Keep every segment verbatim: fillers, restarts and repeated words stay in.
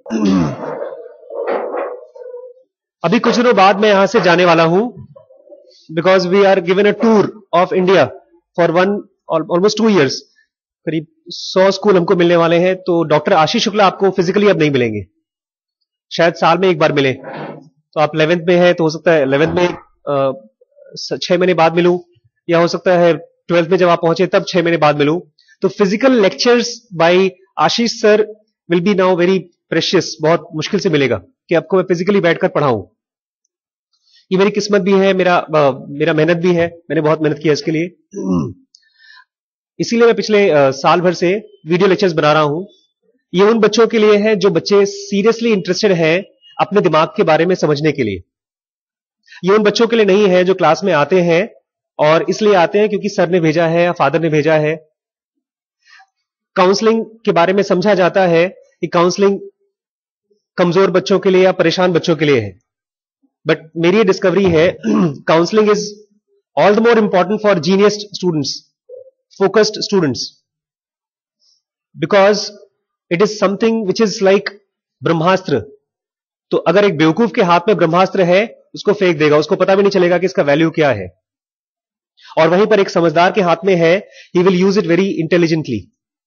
अभी कुछ दिनों बाद मैं यहां से जाने वाला हूं, because we are given a tour of India for one almost two years. करीब सौ स्कूल हमको मिलने वाले हैं। तो डॉक्टर आशीष शुक्ला आपको फिजिकली अब नहीं मिलेंगे, शायद साल में एक बार मिले। तो आप इलेवेंथ में है तो हो सकता है इलेवेंथ में आ, छह महीने बाद मिलूं, या हो सकता है ट्वेल्थ में जब आप पहुंचे तब छह महीने बाद मिलूं। तो physical lectures by Ashish sir will be now very precious. बहुत मुश्किल से मिलेगा कि आपको मैं फिजिकली बैठकर पढ़ाऊं। ये मेरी किस्मत भी है, मेरा आ, मेरा मेहनत भी है, मैंने बहुत मेहनत किया इसके लिए। इसीलिए मैं पिछले आ, साल भर से वीडियो लेक्चर्स बना रहा हूं। ये उन बच्चों के लिए है जो बच्चे सीरियसली इंटरेस्टेड हैं अपने दिमाग के बारे में समझने के लिए। ये उन बच्चों के लिए नहीं है जो क्लास में आते हैं और इसलिए आते हैं क्योंकि सर ने भेजा है या फादर ने भेजा है। काउंसलिंग के बारे में समझा जाता है कि काउंसलिंग कमजोर बच्चों के लिए या परेशान बच्चों के लिए है, बट मेरी डिस्कवरी है counselling is all the more important for genius students, focused students, because it is something which is like Brahmastra. तो अगर एक बेवकूफ के हाथ में ब्रह्मास्त्र है, उसको फेंक देगा, उसको पता भी नहीं चलेगा कि इसका वैल्यू क्या है। और वहीं पर एक समझदार के हाथ में है, he will use it very intelligently.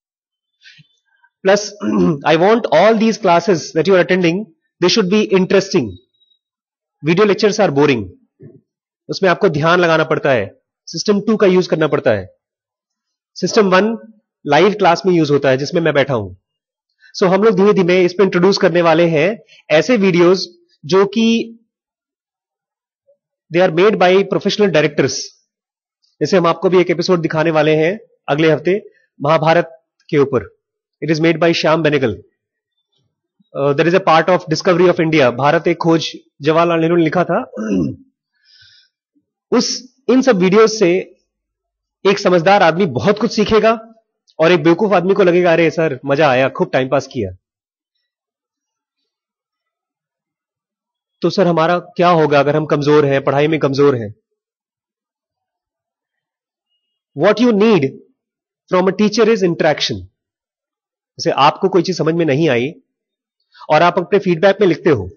Plus I want all these classes that you are attending, they should be interesting. Video lectures are boring, उसमें आपको ध्यान लगाना पड़ता है, सिस्टम टू का यूज करना पड़ता है। सिस्टम वन लाइव क्लास में यूज होता है जिसमें मैं बैठा हूं। सो so, हम लोग धीरे धीरे इस पर इंट्रोड्यूस करने वाले हैं ऐसे वीडियोस जो कि they are made by professional directors. जैसे हम आपको भी एक एपिसोड दिखाने वाले हैं अगले हफ्ते महाभारत के ऊपर। It is made by Shyam Benegal. That is a part of Discovery of India. Bharat Ek Khoj Jawaharlal Nehru ने लिखा था। उस इन सब वीडियोस से एक समझदार आदमी बहुत कुछ सीखेगा और एक बेवकूफ आदमी को लगेगा अरे सर मजा आया, खूब टाइम पास किया। तो सर हमारा क्या होगा अगर हम कमजोर हैं, पढ़ाई में कमजोर हैं? What you need from a teacher is interaction. जैसे आपको कोई चीज समझ में नहीं आई और आप अपने फीडबैक में लिखते हो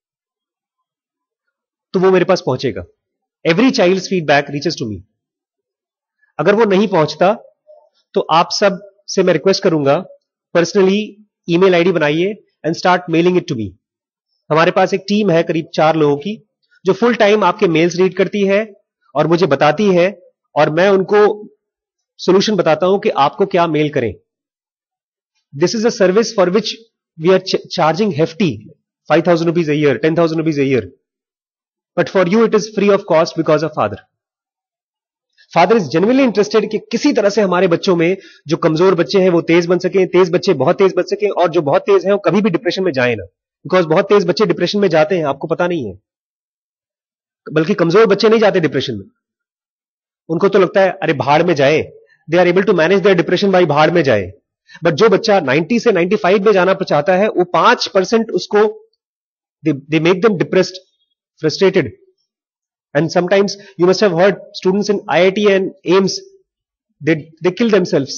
तो वो मेरे पास पहुंचेगा। Every child feedback reaches to me. अगर वो नहीं पहुंचता तो आप सब से मैं रिक्वेस्ट करूंगा पर्सनली ईमेल आईडी बनाइए and start mailing it to me. हमारे पास एक टीम है करीब चार लोगों की जो फुल टाइम आपके मेल्स रीड करती है और मुझे बताती है और मैं उनको सॉल्यूशन बताता हूं कि आपको क्या मेल करें। This is a service for which we are charging hefty five thousand rupees a year, ten thousand rupees a year, but for you it is free of cost because of father. Father is genuinely interested कि किसी तरह से हमारे बच्चों में जो कमजोर बच्चे हैं वो तेज बन सके, तेज बच्चे बहुत तेज बन सके, और जो बहुत तेज हैं वो कभी भी डिप्रेशन में जाए ना। बिकॉज बहुत तेज बच्चे डिप्रेशन में जाते हैं, आपको पता नहीं है। बल्कि कमजोर बच्चे नहीं जाते डिप्रेशन में, उनको तो लगता है अरे भाड़ में जाए, they are able to manage their depression by भाड़ में जाए। बट जो बच्चा नाइंटी से नाइंटी फाइव में जाना चाहता है वो पांच परसेंट उसको they make them depressed, frustrated. And sometimes you must have heard students in I I T and AIIMS, they they kill themselves.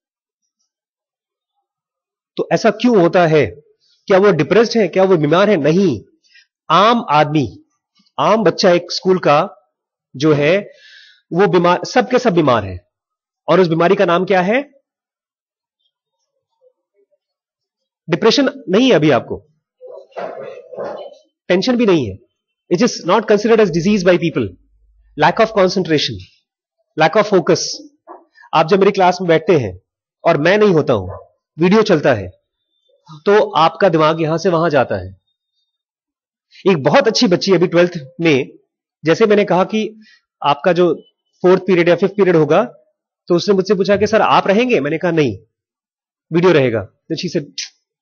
तो ऐसा क्यों होता है? क्या वो डिप्रेस्ड है? क्या वो बीमार है? नहीं। आम आदमी, आम बच्चा एक स्कूल का जो है वो बीमार, सब के सब बीमार है। और उस बीमारी का नाम क्या है? डिप्रेशन नहीं है अभी आपको, टेंशन भी नहीं है। It is not considered as disease by people. Lack of concentration, lack of focus. आप जब मेरी क्लास में बैठते हैं और मैं नहीं होता हूं, वीडियो चलता है, तो आपका दिमाग यहां से वहां जाता है। एक बहुत अच्छी बच्ची अभी ट्वेल्थ में, जैसे मैंने कहा कि आपका जो फोर्थ पीरियड या फिफ्थ पीरियड होगा, तो उसने मुझसे पूछा कि सर आप रहेंगे? मैंने कहा नहीं, वीडियो रहेगा। तो शी सेड,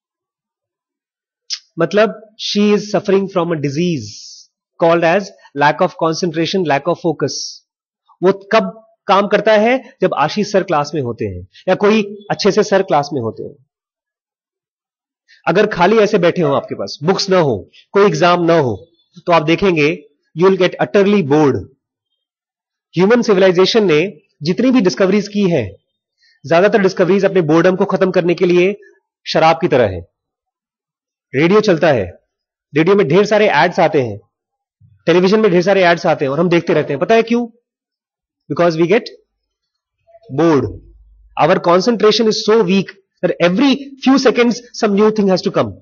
मतलब she is suffering from a disease called as lack of concentration, lack of focus. वो कब काम करता है? जब आशीष सर क्लास में होते हैं या कोई अच्छे से सर क्लास में होते हैं। अगर खाली ऐसे बैठे हो, आपके पास बुक्स ना हो, कोई एग्जाम ना हो, तो आप देखेंगे you will get utterly bored. Human civilisation ने जितनी भी डिस्कवरीज की है, ज्यादातर डिस्कवरीज अपने बोर्डम को खत्म करने के लिए शराब की तरह है। रेडियो चलता है, रेडियो में ढेर सारे एड्स आते हैं, टेलीविजन में ढेर सारे एड्स आते हैं और हम देखते रहते हैं। पता है क्यों? Because we get bored. Our concentration is so weak that every few seconds some new thing has to come.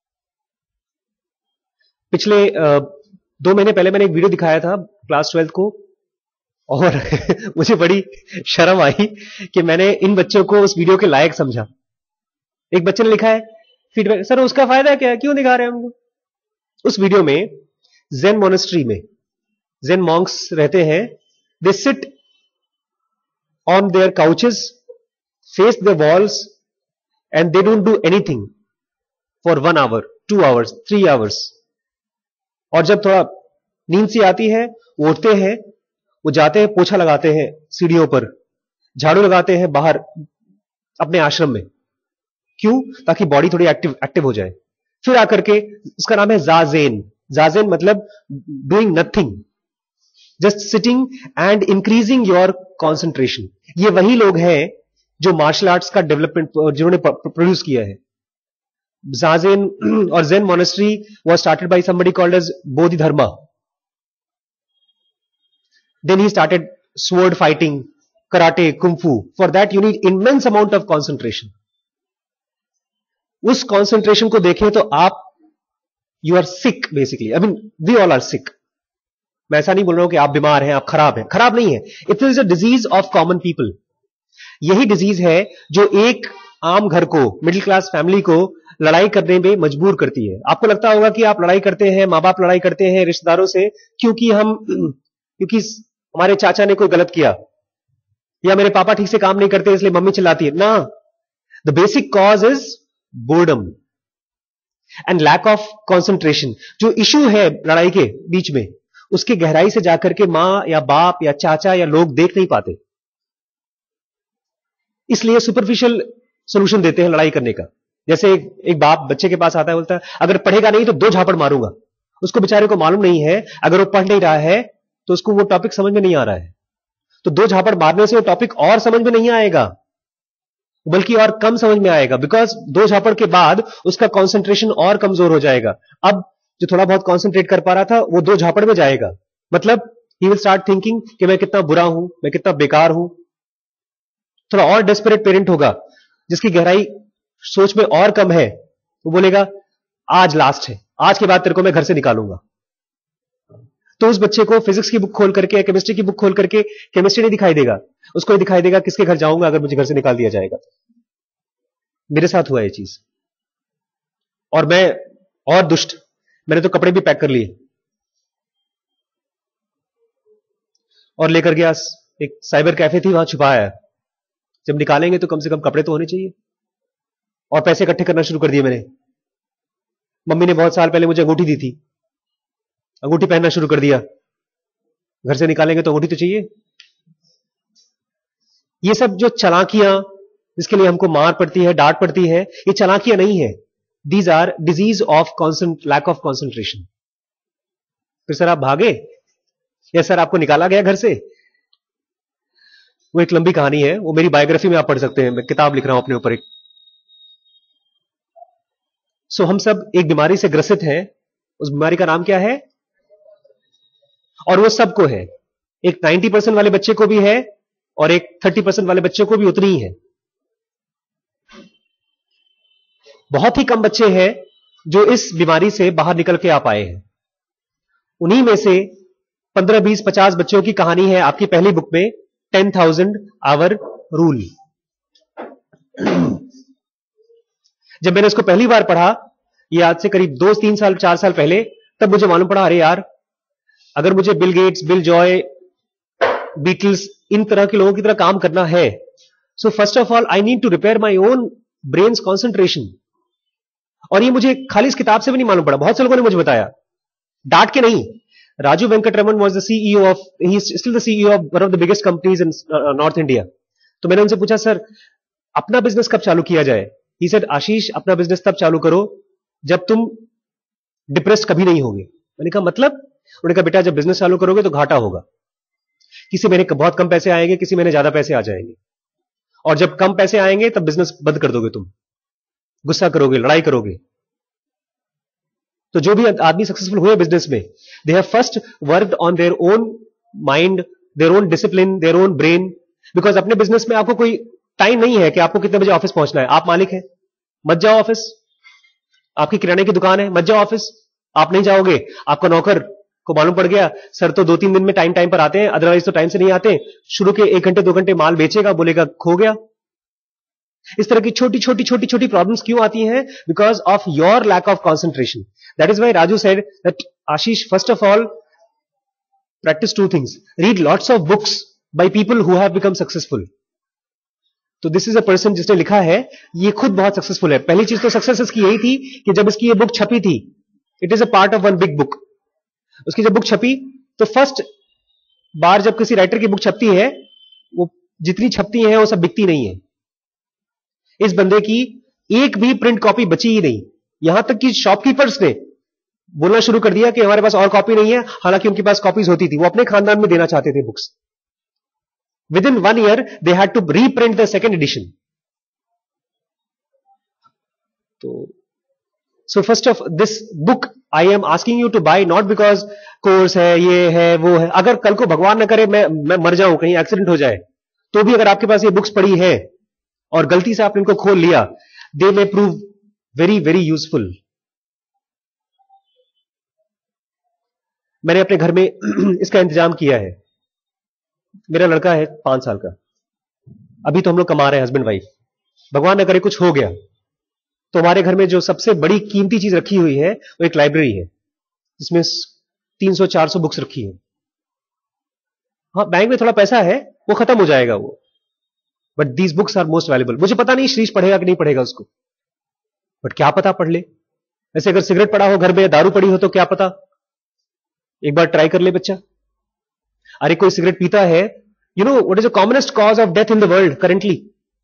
पिछले uh, दो महीने पहले मैंने एक वीडियो दिखाया था क्लास ट्वेल्थ को, और मुझे बड़ी शर्म आई कि मैंने इन बच्चों को उस वीडियो के लायक समझा. एक बच्चे ने लिखा है फीडबैक, सर उसका फायदा क्या है, क्यों दिखा रहे हैं हमको? उस वीडियो में ज़ेन मोनेस्ट्री में ज़ेन मॉन्क्स रहते हैं. They sit on their couches, face the walls and they don't do anything for one hour, two hours, three hours. और जब थोड़ा नींद सी आती है, वो उठते हैं, वो जाते हैं, पोछा लगाते हैं सीढ़ियों पर, झाड़ू लगाते हैं बाहर अपने आश्रम में. क्यों? ताकि बॉडी थोड़ी एक्टिव एक्टिव हो जाए. फिर आकर के, उसका नाम है जाजेन. जाजेन मतलब doing nothing, just sitting and increasing your concentration. ये वही लोग हैं जो मार्शल आर्ट्स का डेवलपमेंट जिन्होंने प्रोड्यूस किया है. जाजेन और Zen monastery was started by somebody called as Bodhidharma. Then he started sword fighting, karate, kung fu. For that you need immense amount of concentration. उस concentration को देखें तो आप you are sick basically. I mean we all are sick. मैं ऐसा नहीं बोल रहा हूं कि आप बीमार हैं, आप खराब हैं. खराब नहीं है. It is a disease of common people. यही डिजीज है जो एक आम घर को, मिडिल क्लास फैमिली को लड़ाई करने में मजबूर करती है. आपको लगता होगा कि आप लड़ाई करते हैं, मां बाप लड़ाई करते हैं रिश्तेदारों से, क्योंकि हम क्योंकि हमारे चाचा ने कोई गलत किया, या मेरे पापा ठीक से काम नहीं करते इसलिए मम्मी चिल्लाती है ना. The basic cause is boredom and lack of concentration. जो इश्यू है लड़ाई के बीच में, उसकी गहराई से जाकर के मां या बाप या चाचा या लोग देख नहीं पाते, इसलिए सुपरफिशियल सोल्यूशन देते हैं लड़ाई करने का. जैसे एक, एक बाप बच्चे के पास आता है, बोलता है अगर पढ़ेगा नहीं तो दो झापड़ मारूंगा. उसको बेचारे को मालूम नहीं है अगर वो पढ़ नहीं रहा है तो उसको वो टॉपिक समझ में नहीं आ रहा है, तो दो झापड़ मारने से वो टॉपिक और समझ में नहीं आएगा, बल्कि और कम समझ में आएगा. बिकॉज दो झापड़ के बाद उसका कंसंट्रेशन और कमजोर हो जाएगा. अब जो थोड़ा बहुत कंसंट्रेट कर पा रहा था वो दो झापड़ में जाएगा. मतलब ही विल स्टार्ट थिंकिंग कि मैं कितना बुरा हूं, मैं कितना बेकार हूं. थोड़ा और डेस्परेट पेरेंट होगा जिसकी गहराई सोच में और कम है, वो बोलेगा आज लास्ट है, आज के बाद तेरे को मैं घर से निकालूंगा. तो उस बच्चे को फिजिक्स की बुक खोल करके, केमिस्ट्री की बुक खोल करके केमिस्ट्री नहीं दिखाई देगा, उसको दिखाई देगा किसके घर जाऊंगा अगर मुझे घर से निकाल दिया जाएगा. मेरे साथ हुआ ये चीज. और मैं और दुष्ट, मैंने तो कपड़े भी पैक कर लिए और लेकर गया. एक साइबर कैफे थी, वहां छुपाया है. जब निकालेंगे तो कम से कम कपड़े तो होने चाहिए. और पैसे इकट्ठे करना शुरू कर दिए मैंने. मम्मी ने बहुत साल पहले मुझे अंगूठी दी थी, अंगूठी पहनना शुरू कर दिया. घर से निकालेंगे तो अंगूठी तो चाहिए. ये सब जो चालाकियां जिसके लिए हमको मार पड़ती है, डांट पड़ती है, ये चालाकियां नहीं है. These are disease of lack of concentration. फिर सर आप भागे या सर आपको निकाला गया घर से? वो एक लंबी कहानी है, वो मेरी बायोग्राफी में आप पढ़ सकते हैं. मैं किताब लिख रहा हूं अपने ऊपर एक. सो हम सब एक बीमारी से ग्रसित हैं. उस बीमारी का नाम क्या है? और वो सबको है. एक नब्बे परसेंट वाले बच्चे को भी है और एक तीस परसेंट वाले बच्चे को भी उतनी ही है. बहुत ही कम बच्चे हैं जो इस बीमारी से बाहर निकल के आ पाए हैं. उन्हीं में से पंद्रह, बीस, पचास बच्चों की कहानी है आपकी पहली बुक में, टेन थाउजेंड आवर रूल. जब मैंने इसको पहली बार पढ़ा, ये आज से करीब दो तीन साल चार साल पहले, तब मुझे मालूम पड़ा अरे यार, अगर मुझे Bill Gates, Bill Joy, Beatles, इन तरह के लोगों की तरह काम करना है, so first of all I need to repair my own brain's concentration. और ये मुझे खाली इस किताब से भी नहीं मालूम पड़ा, बहुत से लोगों ने मुझे बताया, डांट के नहीं. Raju Venkataraman was the CEO of, he is still the CEO of one of the biggest companies in North India. तो मैंने उनसे पूछा सर अपना बिजनेस कब चालू किया जाए? ही सेड आशीष अपना बिजनेस तब चालू करो जब तुम डिप्रेस्ड कभी नहीं होगे. मैंने कहा मतलब? उन्होंने कहा बेटा जब बिजनेस चालू करोगे तो घाटा होगा. किसी महीने बहुत कम पैसे आएंगे, किसी महीने ज्यादा पैसे आ जाएंगे, और जब कम पैसे आएंगे तब बिजनेस बंद कर दोगे, तुम गुस्सा करोगे, लड़ाई करोगे. तो जो भी आदमी सक्सेसफुल हुए बिजनेस में, they have first worked on their own mind, their own discipline, their own brain, because अपने बिजनेस में आपको कोई टाइम नहीं है कि आपको कितने बजे ऑफिस पहुंचना है। आप मालिक हैं, मत जाओ ऑफिस। आपकी किराने की दुकान है, मत जाओ ऑफिस, आप नहीं जाओगे। आपका नौकर को मालूम पड़ गया सर तो दो तीन दिन में टाइम टाइम पर आते हैं, अदरवाइज तो टाइम से नहीं आते, शुरू के एक घंटे दो घंटे माल बेचेगा, बोलेगा खो गया। इस तरह की छोटी छोटी छोटी छोटी प्रॉब्लम्स क्यों आती हैं? Because of your lack of concentration. That is why Raju said that Ashish, first of all practice two things. Read lots of books by people who have become successful. तो दिस इज अ पर्सन जिसने लिखा है, ये खुद बहुत successful है। पहली चीज तो सक्सेस इसकी यही थी कि जब इसकी ये बुक छपी थी, it is a part of one big book. उसकी जब बुक छपी तो फर्स्ट बार जब किसी राइटर की बुक छपती है, वो जितनी छपती है वो सब बिकती नहीं है। इस बंदे की एक भी प्रिंट कॉपी बची ही नहीं, यहां तक कि शॉपकीपर्स ने बोलना शुरू कर दिया कि हमारे पास और कॉपी नहीं है, हालांकि उनके पास कॉपीज होती थी, वो अपने खानदान में देना चाहते थे books. Within one year they had to reprint the second edition. तो so first of this book I am asking you to buy, not because course है, ये है, वो है। अगर कल को भगवान न करे मैं मैं मर जाऊं, कहीं एक्सीडेंट हो जाए, तो भी अगर आपके पास ये बुक्स पड़ी है और गलती से आपने इनको खोल लिया, they may prove very very useful. मैंने अपने घर में इसका इंतजाम किया है। मेरा लड़का है पांच साल का, अभी तो हम लोग कमा रहे हैं हस्बैंड वाइफ। भगवान न करे कुछ हो गया तो हमारे घर में जो सबसे बड़ी कीमती चीज रखी हुई है वो एक लाइब्रेरी है, जिसमें तीन सौ चार सौ बुक्स रखी है। हाँ, बैंक में थोड़ा पैसा है, वो खत्म हो जाएगा वो, but these books are most valuable. मुझे पता नहीं श्रीश पढ़ेगा कि नहीं पढ़ेगा उसको, बट क्या पता पढ़ ले। ऐसे अगर सिगरेट पड़ा हो घर में, दारू पड़ी हो, तो क्या पता, एक बार ट्राई कर ले बच्चा। अरे कोई सिगरेट पीता है, you know what is the commonest cause of death in the world currently?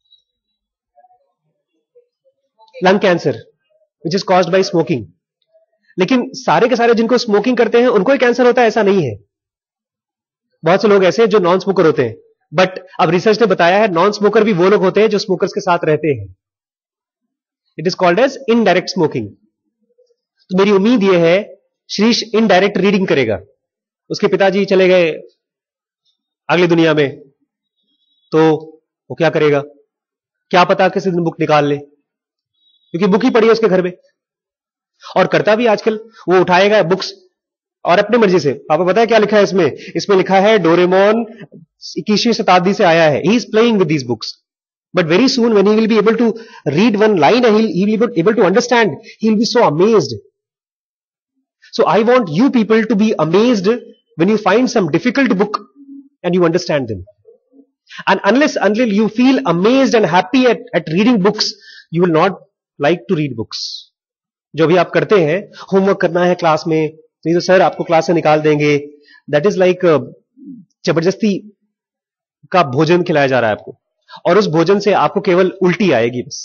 Lung cancer, which is caused by smoking. लेकिन सारे के सारे जिनको स्मोकिंग करते हैं उनको ही कैंसर होता है, ऐसा नहीं है। बहुत से लोग ऐसे हैं जो नॉन स्मोकर होते हैं, बट अब रिसर्च ने बताया है नॉन स्मोकर भी वो लोग होते हैं जो स्मोकर्स के साथ रहते हैं। It is called as indirect smoking. तो मेरी उम्मीद यह है श्रीश इनडायरेक्ट रीडिंग करेगा। उसके पिताजी चले गए अगली दुनिया में, तो वो क्या करेगा? क्या पता किसी दिन बुक निकाल ले, क्योंकि बुक ही पड़ी है उसके घर में। और करता भी आजकल, वो उठाएगा बुक्स और अपनी मर्जी से। आपको पता है क्या लिखा है इसमें? इसमें लिखा है डोरेमोन इक्कीसवीं शताब्दी से आया है। He is playing with these books, but very soon when he will be able to read one line, he will be able to understand, he will be so amazed. So I want you people to be amazed when you find some difficult book and you understand them. And unless until you feel amazed and happy at, at reading books, you will not like to read books. जो भी आप करते हैं, homework करना है class में, नहीं तो सर आपको क्लास से निकाल देंगे, दैट इज लाइक जबरदस्ती का भोजन खिलाया जा रहा है आपको, और उस भोजन से आपको केवल उल्टी आएगी बस।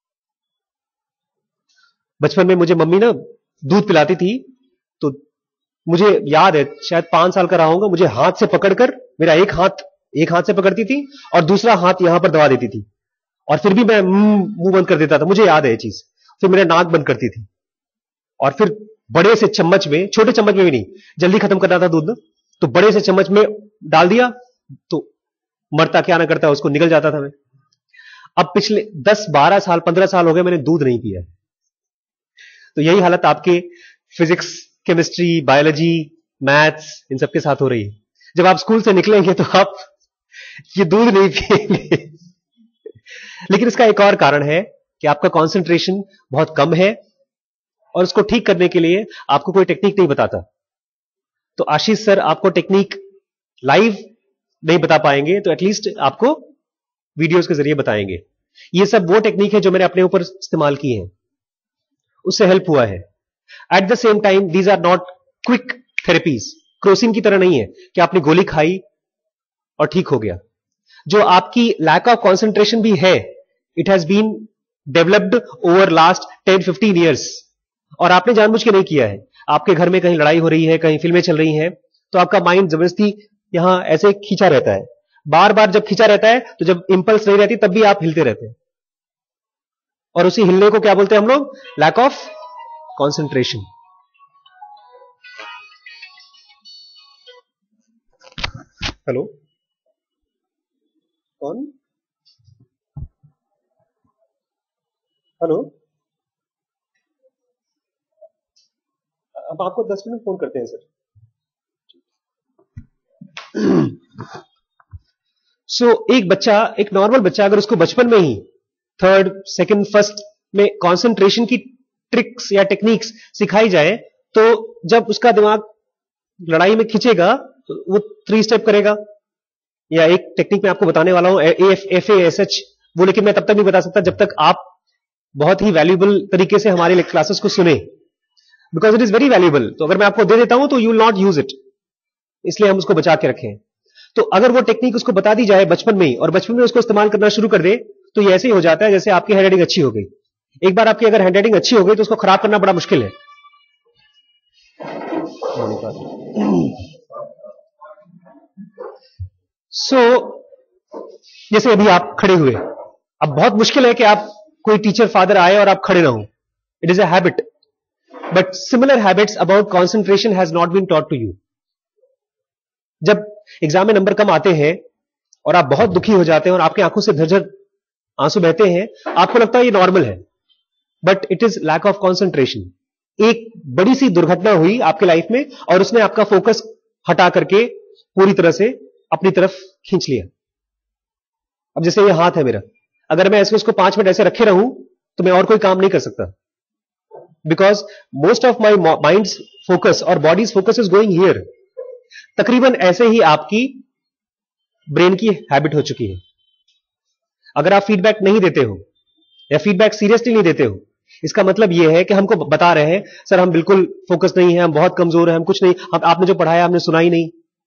बचपन में मुझे मम्मी ना दूध पिलाती थी, तो मुझे याद है, शायद पांच साल का रहा होगा, मुझे हाथ से पकड़कर, मेरा एक हाथ एक हाथ से पकड़ती थी और दूसरा हाथ यहां पर दबा देती थी, और फिर भी मैं मुंह बंद कर देता था, मुझे याद है ये चीज। फिर मेरा नाक बंद करती थी, और फिर बड़े से चम्मच में, छोटे चम्मच में भी नहीं, जल्दी खत्म करना था दूध, तो बड़े से चम्मच में डाल दिया, तो मरता क्या ना करता उसको निकल जाता था मैं। अब पिछले दस बारह साल पंद्रह साल हो गए मैंने दूध नहीं पिया। तो यही हालत आपके फिजिक्स, केमिस्ट्री, बायोलॉजी, मैथ्स, इन सबके साथ हो रही है। जब आप स्कूल से निकलेंगे तो आप ये दूध नहीं पिएंगे। लेकिन इसका एक और कारण है कि आपका कंसंट्रेशन बहुत कम है, और उसको ठीक करने के लिए आपको कोई टेक्निक नहीं बताता। तो आशीष सर आपको टेक्निक लाइव नहीं बता पाएंगे, तो एटलीस्ट आपको वीडियोस के जरिए बताएंगे। ये सब वो टेक्निक है जो मैंने अपने ऊपर इस्तेमाल की है, उससे हेल्प हुआ है। At the same time these are not quick therapies, Crocin की तरह नहीं है कि आपने गोली खाई और ठीक हो गया। जो आपकी लैक ऑफ कॉन्सेंट्रेशन भी है, it has been developed over last ten fifteen years, और आपने जानबूझ के नहीं किया है। आपके घर में कहीं लड़ाई हो रही है, कहीं फिल्में चल रही हैं, तो आपका माइंड जबरदस्ती यहां ऐसे खींचा रहता है, बार बार जब खींचा रहता है, तो जब इंपल्स नहीं रहती तब भी आप हिलते रहते हैं, और उसी हिलने को क्या बोलते हैं हम लोग? Lack of concentration. हेलो, कौन? हेलो, अब आपको दस मिनट फोन करते हैं सर। सो so, एक बच्चा, एक नॉर्मल बच्चा, अगर उसको बचपन में ही थर्ड, सेकंड, फर्स्ट में कंसंट्रेशन की ट्रिक्स या टेक्निक्स सिखाई जाए, तो जब उसका दिमाग लड़ाई में खींचेगा तो वो थ्री स्टेप करेगा। या एक टेक्निक मैं आपको बताने वाला हूं, एफ ए एस एच, वो लेकिन मैं तब तक नहीं बता सकता जब तक आप बहुत ही वैल्यूएबल तरीके से हमारे क्लासेस को सुने, because it is very valuable. तो अगर मैं आपको दे देता हूं तो you will not use it, इसलिए हम उसको बचा के रखें। तो अगर वो टेक्निक उसको बता दी जाए बचपन में ही, और बचपन में उसको इस्तेमाल करना शुरू कर दे, तो ये ऐसे ही हो जाता है जैसे आपकी हैंडराइटिंग अच्छी हो गई। एक बार आपकी अगर हैंडराइटिंग अच्छी हो गई तो उसको खराब करना बड़ा मुश्किल है। सो so, जैसे अभी आप खड़े हुए, अब बहुत मुश्किल है कि आप कोई टीचर फादर आए और आप खड़े ना हो, it is a habit, but similar habits about concentration has not been taught to you. जब एग्जाम में नंबर कम आते हैं और आप बहुत दुखी हो जाते हैं और आपकी आंखों से झरझर आंसू बहते हैं, आपको लगता है ये नॉर्मल है, but it is lack of concentration. एक बड़ी सी दुर्घटना हुई आपके लाइफ में और उसने आपका फोकस हटा करके पूरी तरह से अपनी तरफ खींच लिया। अब जैसे ये हाथ है मेरा, अगर मैं ऐसे उसको पांच मिनट ऐसे रखे रहूं तो मैं और कोई काम नहीं कर सकता, because most of my mind focus और body's focus is going here. तकरीबन ऐसे ही आपकी ब्रेन की हैबिट हो चुकी है। अगर आप फीडबैक नहीं देते हो या फीडबैक सीरियसली नहीं देते हो, इसका मतलब यह है कि हमको बता रहे हैं सर हम बिल्कुल फोकस नहीं है, हम बहुत कमजोर हैं, हम कुछ नहीं, हम आपने जो पढ़ाया हमने सुना ही नहीं।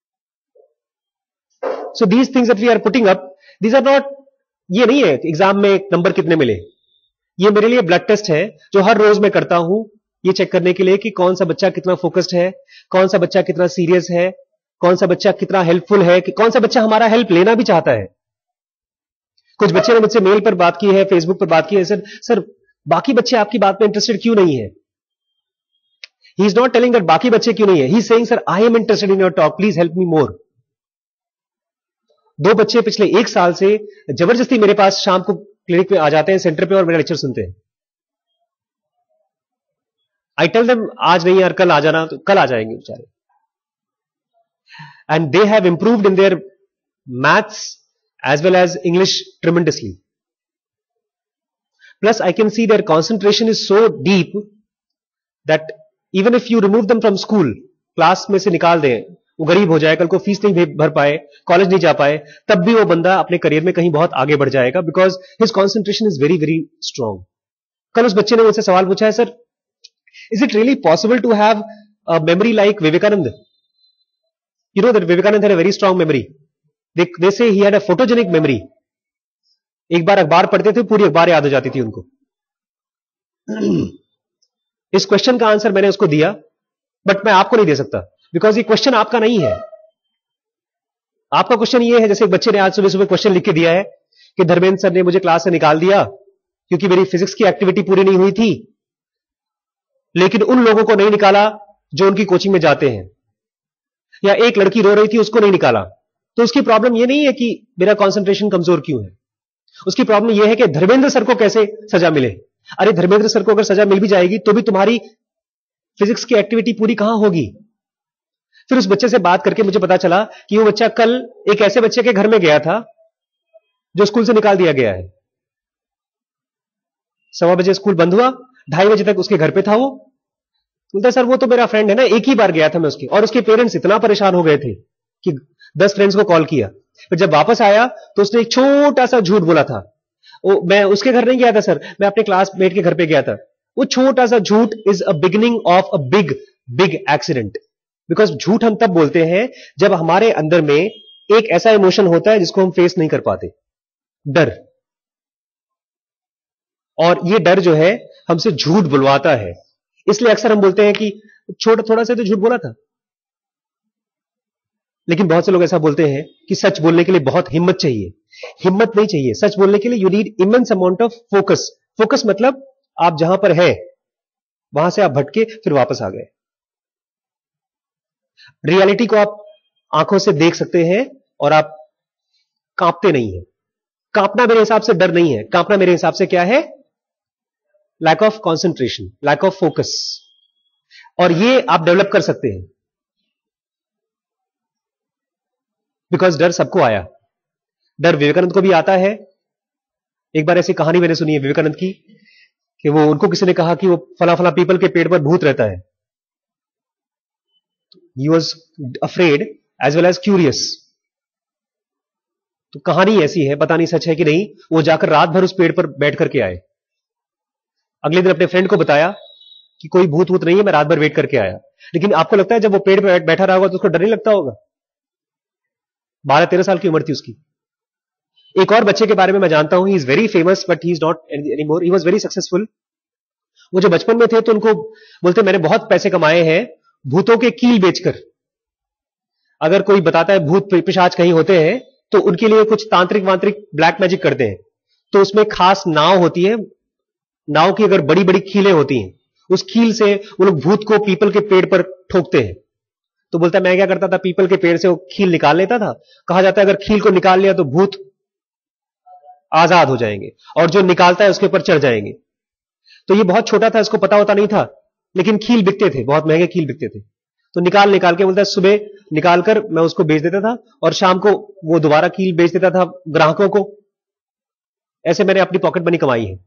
So these things that we are putting up, these are not, ये नहीं है एग्जाम में नंबर कितने मिले। ये मेरे लिए ब्लड टेस्ट है जो हर रोज मैं करता हूं, ये चेक करने के लिए कि कौन सा बच्चा कितना फोकस्ड है, कौन सा बच्चा कितना सीरियस है, कौन सा बच्चा कितना हेल्पफुल है, कि कौन सा बच्चा हमारा हेल्प लेना भी चाहता है। कुछ बच्चे ने मुझसे मेल पर बात की है, फेसबुक पर बात की है, सर सर बाकी बच्चे आपकी बात में इंटरेस्टेड क्यों नहीं है। He is not telling that बाकी बच्चे क्यों नहीं है, he is saying sir I am interested in your talk, please help me more. दो बच्चे पिछले एक साल से जबरदस्ती मेरे पास शाम को क्लिनिक में आ जाते हैं, सेंटर पे, और मेरा लेक्चर सुनते हैं। आई टेल देम आज नहीं यार कल आ जाना, तो कल आ जाएंगे बेचारे। And they have improved in their maths as well as English tremendously. Plus I can see their concentration is so deep that even if you remove them from school, class में से निकाल दें, वो गरीब हो जाए, कल को फीस नहीं भर पाए, कॉलेज नहीं जा पाए, तब भी वो बंदा अपने करियर में कहीं बहुत आगे बढ़ जाएगा, because his concentration is very very strong. कल उस बच्चे ने मुझसे सवाल पूछा है, sir is it really possible to have a memory like Vivekananda? You know that Vivekananda had a very strong memory. They, they say he had a photogenic memory. एक बार अखबार पढ़ते थे पूरी अखबार याद हो जाती थी उनको। इस क्वेश्चन का आंसर मैंने उसको दिया, बट मैं आपको नहीं दे सकता, बिकॉज ये क्वेश्चन आपका नहीं है। आपका क्वेश्चन ये है, जैसे एक बच्चे ने आज सुबह सुबह क्वेश्चन लिख के दिया है कि धर्मेंद्र सर ने मुझे क्लास से निकाल दिया क्योंकि मेरी फिजिक्स की एक्टिविटी पूरी नहीं हुई थी, लेकिन उन लोगों को नहीं निकाला जो उनकी कोचिंग में जाते हैं। या एक लड़की रो रही थी, उसको नहीं निकाला। तो उसकी प्रॉब्लम यह नहीं है कि मेरा कंसंट्रेशन कमजोर क्यों है, उसकी प्रॉब्लम यह है कि धर्मेंद्र सर को कैसे सजा मिले। अरे धर्मेंद्र सर को अगर सजा मिल भी जाएगी तो भी तुम्हारी फिजिक्स की एक्टिविटी पूरी कहां होगी। फिर उस बच्चे से बात करके मुझे पता चला कि वो बच्चा कल एक ऐसे बच्चे के घर में गया था जो स्कूल से निकाल दिया गया है। सवा बजे स्कूल बंद हुआ, ढाई बजे तक उसके घर पे था। वो बोलता सर वो तो मेरा फ्रेंड है ना, एक ही बार गया था मैं उसके, और उसके पेरेंट्स इतना परेशान हो गए थे कि दस फ्रेंड्स को कॉल किया। फिर जब वापस आया तो उसने एक छोटा सा झूठ बोला था। वो मैं उसके घर नहीं गया था सर, मैं अपने क्लासमेट के घर पे गया था। वो छोटा सा झूठ is a beginning of a big big accident. Because झूठ हम तब बोलते हैं जब हमारे अंदर में एक ऐसा इमोशन होता है जिसको हम फेस नहीं कर पाते, डर। और ये डर जो है हमसे झूठ बुलवाता है, इसलिए अक्सर हम बोलते हैं कि छोटा थोड़ा सा तो झूठ बोला था। लेकिन बहुत से लोग ऐसा बोलते हैं कि सच बोलने के लिए बहुत हिम्मत चाहिए। हिम्मत नहीं चाहिए, सच बोलने के लिए you need immense amount of focus. Focus मतलब आप जहां पर है वहां से आप भटके फिर वापस आ गए। रियलिटी को आप आंखों से देख सकते हैं और आप कांपते नहीं हैं। कांपना मेरे हिसाब से डर नहीं है, कांपना मेरे हिसाब से क्या है? Lack of concentration, lack of focus. और ये आप डेवलप कर सकते हैं, बिकॉज डर सबको आया। डर विवेकानंद को भी आता है। एक बार ऐसी कहानी मैंने सुनी है विवेकानंद की कि वो उनको किसी ने कहा कि वो फला फला पीपल के पेड़ पर भूत रहता है। He was afraid as well as curious. तो कहानी ऐसी है, पता नहीं सच है कि नहीं, वो जाकर रात भर उस पेड़ पर बैठ करके आए। अगले दिन अपने फ्रेंड को बताया कि कोई भूत भूत नहीं है, मैं रात भर वेट करके आया। लेकिन आपको लगता है जब वो पेड़ पर बैठा रहा होगा तो उसको डर नहीं लगता होगा? बारह तेरह साल की उम्र थी उसकी। एक और बच्चे के बारे में मैं जानता हूं, he is very famous but he is not any more, he was very successful. वो जो बचपन में थे तो उनको बोलते मैंने बहुत पैसे कमाए हैं भूतों के कील बेचकर। अगर कोई बताता है भूत पिशाच कहीं होते हैं तो उनके लिए कुछ तांत्रिक वांत्रिक ब्लैक मैजिक करते हैं। तो उसमें खास नाव होती है, नाव की अगर बड़ी बड़ी कीलें होती हैं, उस कील से वो लोग भूत को पीपल के पेड़ पर ठोकते हैं। तो बोलता है मैं क्या करता था, पीपल के पेड़ से वो खील निकाल लेता था। कहा जाता है अगर खील को निकाल लिया तो भूत आजाद हो जाएंगे और जो निकालता है उसके ऊपर चढ़ जाएंगे। तो ये बहुत छोटा था, इसको पता होता नहीं था, लेकिन खील बिकते थे, बहुत महंगे खील बिकते थे। तो निकाल निकाल के बोलता है सुबह निकालकर मैं उसको बेच देता था और शाम को वो दोबारा कील बेच देता था ग्राहकों को। ऐसे मैंने अपनी पॉकेट मनी कमाई है।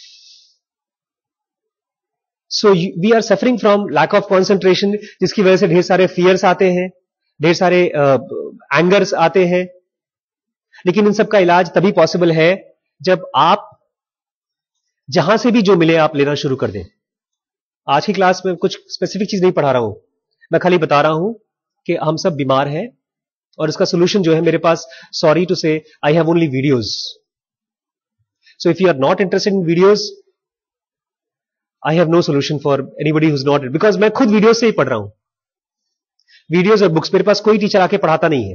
So we are suffering from lack of concentration, जिसकी वजह से ढेर सारे फियर्स आते हैं, ढेर सारे एंगर्स uh, आते हैं। लेकिन इन सब का इलाज तभी पॉसिबल है जब आप जहां से भी जो मिले आप लेना शुरू कर दें। आज की क्लास में कुछ स्पेसिफिक चीज नहीं पढ़ा रहा हूं, मैं खाली बता रहा हूं कि हम सब बीमार हैं और इसका सोल्यूशन जो है मेरे पास, sorry to say I have only videos. So if you are not interested in videos, I have no solution for anybody who is not, because मैं खुद वीडियो से ही पढ़ रहा हूं। वीडियोज और बुक्स मेरे पास कोई टीचर आके पढ़ाता नहीं है।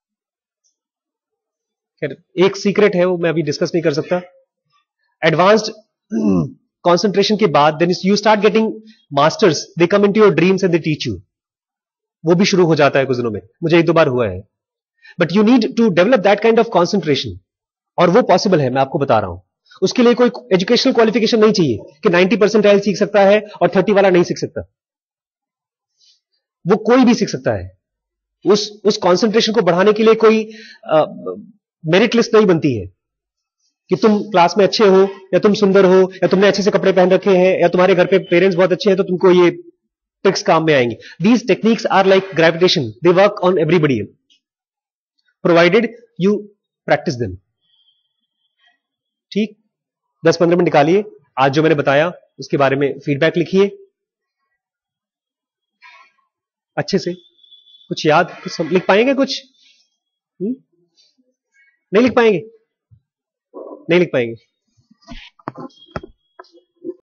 खैर एक सीक्रेट है वो मैं अभी डिस्कस नहीं कर सकता। एडवांस्ड कंसंट्रेशन के बाद then you start getting masters, they come into your dreams and they teach you. वो भी शुरू हो जाता है कुछ दिनों में, मुझे एक दो बार हुआ है। But you need to develop that kind of concentration, और वो पॉसिबल है, मैं आपको बता रहा हूं। उसके लिए कोई एजुकेशनल क्वालिफिकेशन नहीं चाहिए कि नाइंटी परसेंटाइल सीख सकता है और थर्टी वाला नहीं सीख सकता। वो कोई भी सीख सकता है। उस उस कंसंट्रेशन को बढ़ाने के लिए कोई मेरिट लिस्ट नहीं बनती है कि तुम क्लास में अच्छे हो या तुम सुंदर हो या तुमने अच्छे से कपड़े पहन रखे हैं या तुम्हारे घर पे पेरेंट्स बहुत अच्छे हैं तो तुमको ये ट्रिक्स काम में आएंगी। These techniques are like gravitation, they work on everybody provided you practise them. ठीक, दस पंद्रह मिनट निकालिए, आज जो मैंने बताया उसके बारे में फीडबैक लिखिए अच्छे से। कुछ याद कुछ लिख पाएंगे? कुछ हुँ? नहीं लिख पाएंगे? नहीं लिख पाएंगे।